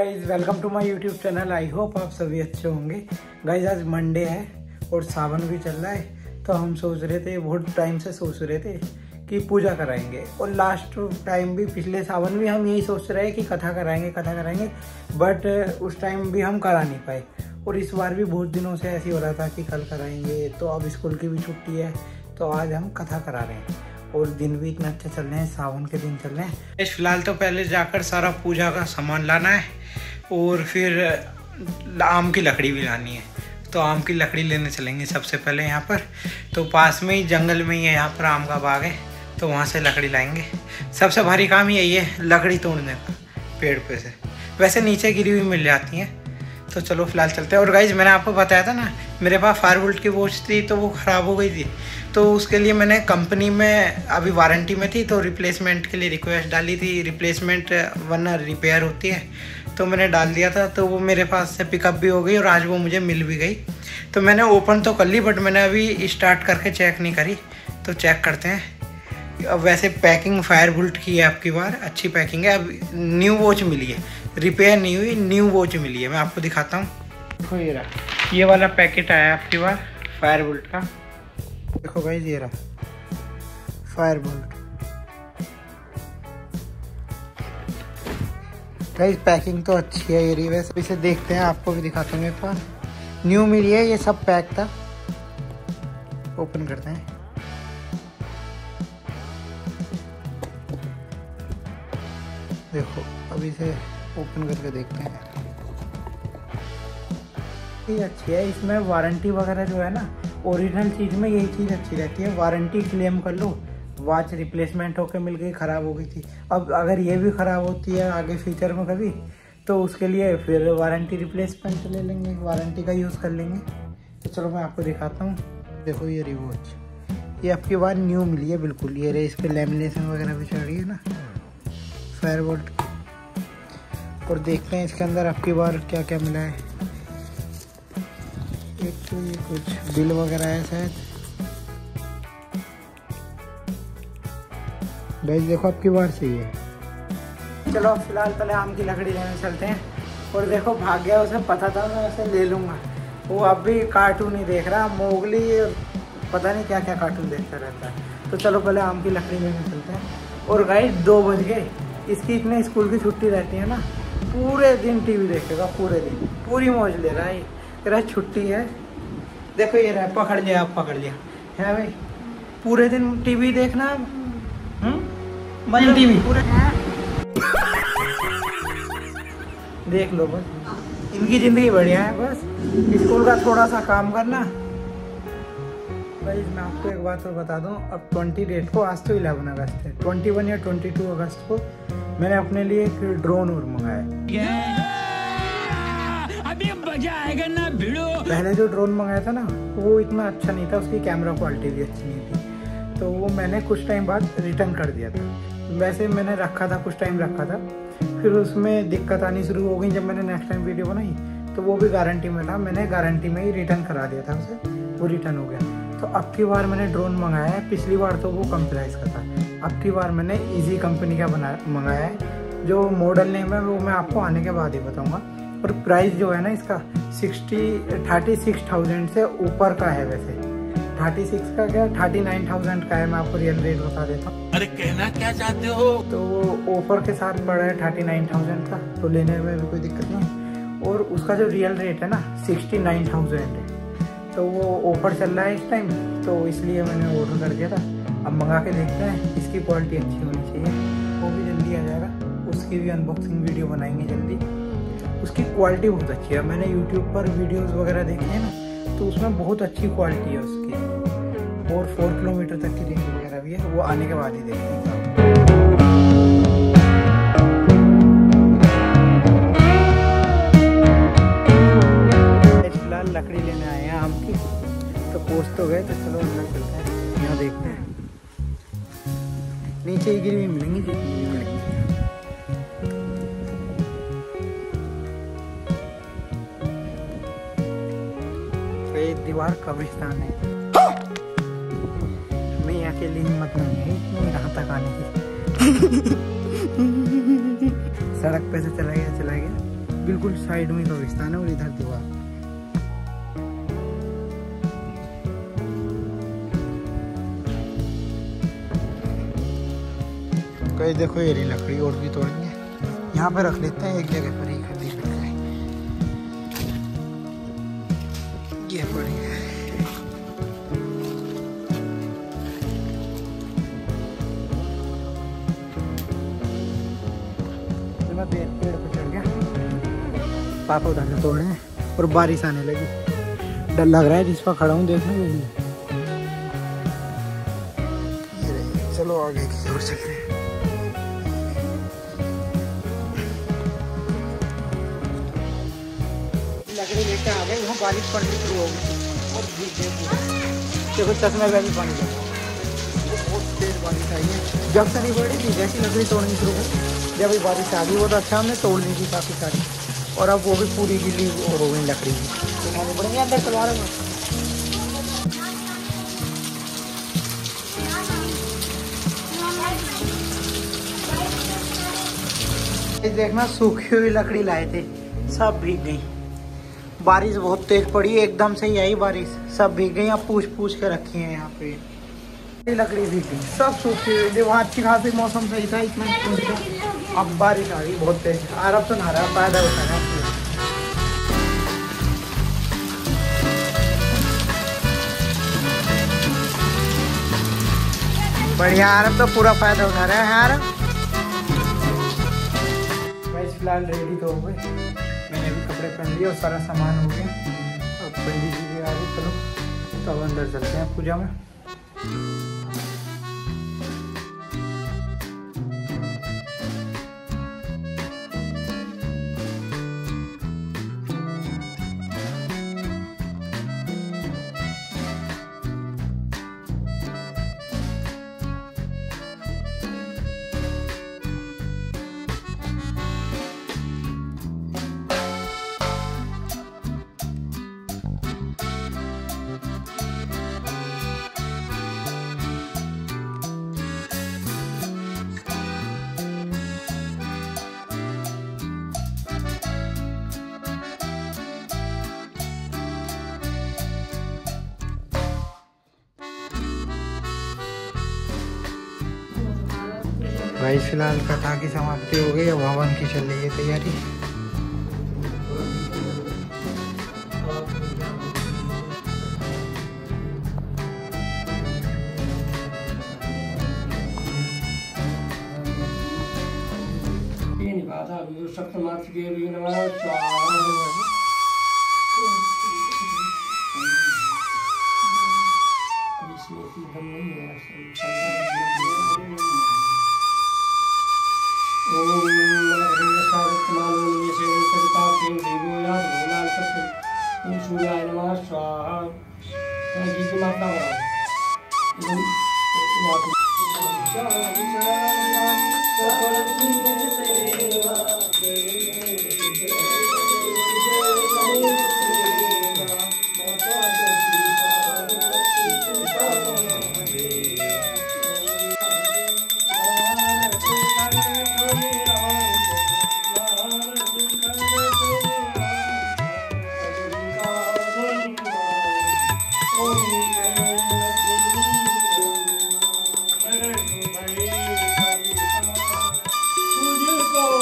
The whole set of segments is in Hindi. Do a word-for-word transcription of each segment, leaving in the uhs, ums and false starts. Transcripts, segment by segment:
Guys, welcome to my YouTube channel. I hope आप सभी अच्छे होंगे। गाइज आज मंडे है और सावन भी चल रहा है, तो हम सोच रहे थे, बहुत टाइम से सोच रहे थे कि पूजा कराएंगे। और लास्ट टाइम भी, पिछले सावन भी हम यही सोच रहे हैं कि कथा कराएंगे कथा कराएंगे बट उस टाइम भी हम करा नहीं पाए। और इस बार भी बहुत दिनों से ऐसे हो रहा था कि कल कराएंगे, तो अब स्कूल की भी छुट्टी है तो आज हम कथा करा रहे हैं। और दिन भी इतना अच्छा चल रहे हैं, सावन के दिन चल रहे हैं। फिलहाल तो पहले जाकर सारा पूजा का सामान लाना है और फिर आम की लकड़ी भी लानी है, तो आम की लकड़ी लेने चलेंगे सबसे पहले यहाँ पर। तो पास में ही जंगल में ही है, यहाँ पर आम का बाग है, तो वहाँ से लकड़ी लाएंगे। सबसे भारी काम यही है, लकड़ी तोड़ने का पेड़ पे से। वैसे नीचे गिरी हुई मिल जाती हैं, तो चलो फिलहाल चलते हैं। और गाइज मैंने आपको बताया था ना, मेरे पास फायरवोल्ट की वॉच थी तो वो ख़राब हो गई थी, तो उसके लिए मैंने कंपनी में अभी वारंटी में थी तो रिप्लेसमेंट के लिए रिक्वेस्ट डाली थी। रिप्लेसमेंट वरना रिपेयर होती है, तो मैंने डाल दिया था, तो वो मेरे पास से पिकअप भी हो गई और आज वो मुझे मिल भी गई। तो मैंने ओपन तो कर ली बट मैंने अभी स्टार्ट करके चेक नहीं करी, तो चेक करते हैं। अब वैसे पैकिंग फायरवोल्ट की है, आपकी बार अच्छी पैकिंग है। अब न्यू वॉच मिली है, रिपेयर नहीं हुई, न्यू वॉच मिली है। मैं आपको दिखाता हूँ, देखो ये रहा, ये वाला पैकेट आया आपकी बार फायरवोल्ट का। देखो गाइस ये रहा फायरवोल्ट। गाइस पैकिंग तो अच्छी है ये रही। वैसे इसे देखते हैं, आपको भी दिखाते हैं। मेरे पास न्यू मिली है, ये सब पैक था। ओपन करते हैं। देखो अभी इसे ओपन करके देखते हैं। ये अच्छी है, इसमें वारंटी वगैरह जो है ना, ओरिजिनल चीज़ में यही चीज़ अच्छी रहती है। वारंटी क्लेम कर लो, वॉच रिप्लेसमेंट होकर मिल गई, ख़राब हो गई थी। अब अगर ये भी ख़राब होती है आगे फ्यूचर में कभी, तो उसके लिए फिर वारंटी रिप्लेसमेंट ले लेंगे, वारंटी का यूज़ कर लेंगे। तो चलो मैं आपको दिखाता हूँ। देखो ये रही वॉच, ये आपकी बार न्यू मिली है बिल्कुल। ये रही, इस पर लेमिनेशन वगैरह भी चढ़ रही है ना फायरवोल्ट। और देखते हैं इसके अंदर आपकी बार क्या क्या मिला है। एक तो ये कुछ बिल वगैरह है शायद। गाइस देखो आपकी बार सही है। चलो फिलहाल पहले आम की लकड़ी लेने चलते हैं। और देखो भाग गया, उसे पता था मैं उसे ले लूँगा। वो अब भी कार्टून ही देख रहा, मोगली पता नहीं क्या क्या कार्टून देखता रहता है। तो चलो पहले आम की लकड़ी लेने चलते हैं। और गाइस दो बज गए, इसकी इतने स्कूल की छुट्टी रहती है ना, पूरे दिन टीवी देखेगा, पूरे दिन पूरी मौज ले रहा है। तेरा छुट्टी है, देखो ये रहा, पकड़ लिया, आप पकड़ लिया है भाई। पूरे दिन टीवी देखना, हम्म टीवी पूरे देख लो बस, इनकी जिंदगी बढ़िया है। बस स्कूल का थोड़ा सा काम करना। भाई मैं आपको एक बात और बता दूं, अब ट्वेंटी डेट को, आज तो इलेवन अगस्त है, ट्वेंटी वन या ट्वेंटी टू अगस्त को मैंने अपने लिए एक ड्रोन और मंगाया। अभी मजा आएगा ना भिड़ो। पहले जो ड्रोन मंगाया था ना, वो इतना अच्छा नहीं था, उसकी कैमरा क्वालिटी भी अच्छी नहीं थी, तो वो मैंने कुछ टाइम बाद रिटर्न कर दिया था। वैसे मैंने रखा था, कुछ टाइम रखा था, फिर उसमें दिक्कत आनी शुरू हो गई। जब मैंने नेक्स्ट टाइम वीडियो बनाई तो वो भी गारंटी में था, मैंने गारंटी में ही रिटर्न करा दिया था उसे, वो रिटर्न हो गया। तो अब की बार मैंने ड्रोन मंगाया है, पिछली बार तो वो कम प्राइस का था। अब की बार मैंने इजी कंपनी का बना मंगाया है। जो मॉडल नेम है वो मैं आपको आने के बाद ही बताऊंगा। और प्राइस जो है ना इसका सिक्सटी थर्टी सिक्स थाउजेंड से ऊपर का है। वैसे थर्टी सिक्स का क्या, थर्टी नाइन थाउजेंड का है। मैं आपको रियल रेट बता देता हूँ। अरे कहना क्या चाहते हो? तो वो ऑफर के साथ पड़ा है थर्टी नाइन थाउजेंड का, तो लेने में भी कोई दिक्कत नहीं। और उसका जो रियल रेट है ना, सिक्सटी नाइन थाउजेंड है। तो वो ऑफर चल रहा है इस टाइम, तो इसलिए मैंने ऑर्डर कर दिया था। अब मंगा के देखते हैं, इसकी क्वालिटी अच्छी होनी चाहिए, वो भी जल्दी आ जाएगा। उसकी भी अनबॉक्सिंग वीडियो बनाएंगे जल्दी। उसकी क्वालिटी बहुत अच्छी है, मैंने यूट्यूब पर वीडियोस वगैरह देखे हैं ना, तो उसमें बहुत अच्छी क्वालिटी है उसकी। और फोर किलोमीटर तक की रेंज वगैरह भी है, वो आने के बाद ही देखते हैं। फिलहाल लकड़ी लेने आए हैं आम की, तो पोस्ट तो गए, तो चलो अंदर चलते हैं, यहाँ देखते हैं। नीचे ही गिरी हुई मिलेंगी, जितनी भी मिलेंगी। दीवार कब्रिस्तान है, मैं अकेली हिम्मत नहीं है इतनी यहाँ तक आने की। सड़क पे से चला गया चला गया बिल्कुल साइड में कब्रिस्तान है और इधर दीवार। कहीं देखो ये रही लकड़ी और भी तोड़ी है, यहाँ पे रख लेते हैं एक जगह पर ही इकट्ठी करके। ये पड़ी है मैं पेड़ पेड़ पर चढ़ गया, पापा उधर से तोड़ रहे हैं और बारिश आने लगी। डर लग रहा है जिस पर खड़ा हूँ देखने के लिए। चलो आगे की ओर चलते हैं। लकड़ी लेके आ गए, वहाँ बारिश पड़नी शुरू हो गई और भीग गए पूरा। देखो चश्मे में भी पानी लगा, बहुत तेज बारिश आई है। जब से नहीं पड़ी थी, जैसी लकड़ी तोड़नी शुरू हो जब भी बारिश आ गई। वो तो अच्छा हमने तोड़ ली थी काफ़ी सारी, और अब वो भी पूरी गिली हो गई लकड़ी की। तो पड़ेंगे अंदर चलवा रहे हैं। देखना सूखी हुई लकड़ी लाए थे, सब भीग गई। बारिश बहुत तेज पड़ी, एकदम से ही आई बारिश, सब भीग गई। अब पूछ पूछ के रखी है यहाँ पे, लकड़ी भीग गई, सब सूखी हुई। वहाँ अच्छी खासी मौसम सही था इतना, अब बारिश आ गई बहुत तेज। आरब तो नहा रहा, फायदा उठा रहा। बढ़िया, आरब तो पूरा फायदा उठा रहा है। आरब फिलहाल रेडी तो हो गए, मैंने भी कपड़े पहन लिए और सारा सामान हो गया। अब पंडित जी भी आ गए, चलो तो अब अंदर चलते हैं पूजा में। भाई फिलहाल कथा की समाप्ति हो गई, अब हवन की चल रही है तैयारी।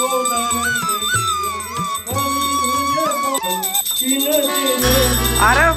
आ रहा